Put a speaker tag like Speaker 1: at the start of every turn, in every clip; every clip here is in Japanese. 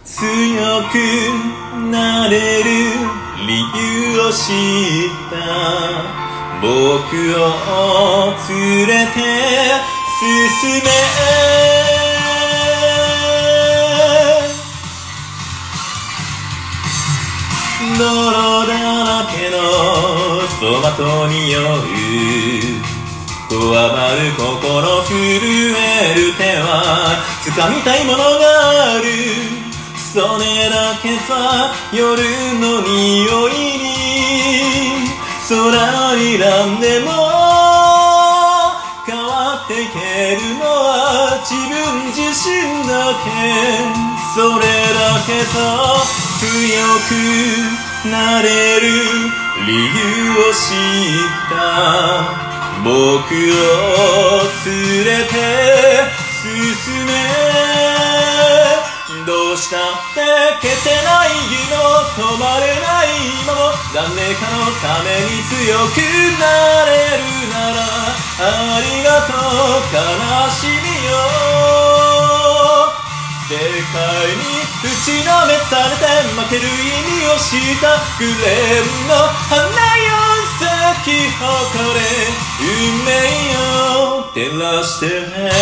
Speaker 1: 強くなれる理由を知った僕を連れて進め泥だらけのトマトに酔うこわばる心震える手は掴みたいものがあるそれだけさ夜の匂いに空になんでも変わっていけるのは自分自身だけそれだけさ強くなれる理由を知った僕を連れて進めどうしたって消せない夢も止まれない今も誰かのために強くなれるならありがとう悲しみよ世界に打ちのめされて負ける意味を知ったグレーの花よ咲き誇れ運命を照らして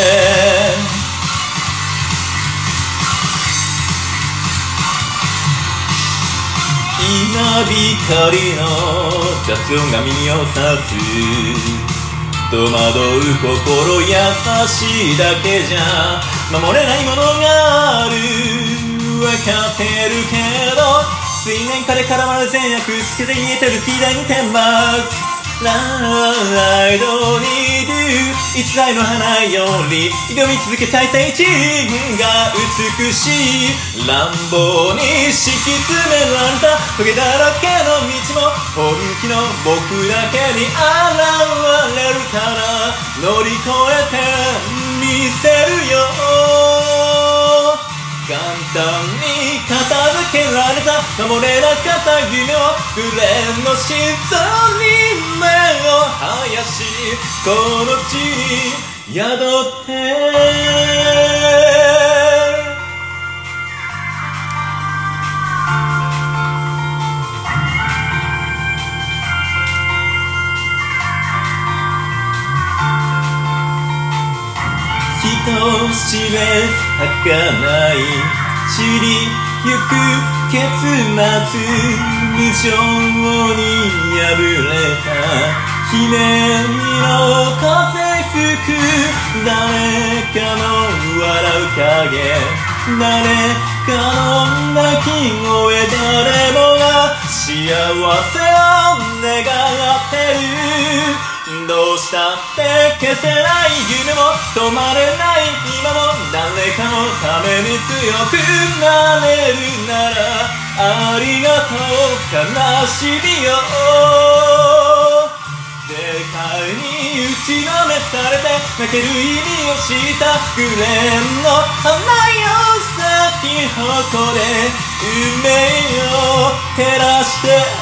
Speaker 1: 稲光の雑音が耳を刺す戸惑う心優しいだけじゃ守れないものがある分かってるけど水面下で絡まる善悪透けて見えてる左に天幕ライドにいる一台の花より挑み続けたい大地が美しい乱暴に敷き詰められたトゲだらけの道も本気の僕だけに現れるから乗り越えてみせるよ簡単に片付けられた守れなかった夢をグレーの心臓に目を生やしこの地に宿って人知れ儚い散りゆく結末無情に破れたひねりの風吹く誰かの笑う影誰かの泣き声誰もが幸せを願ってるどうしたって消せない夢も止まれない今も誰かのために強くなれるならありがとう悲しみよ世界に打ちのめされて泣ける意味を知ったグレーの花よ咲き誇れ運命を照らして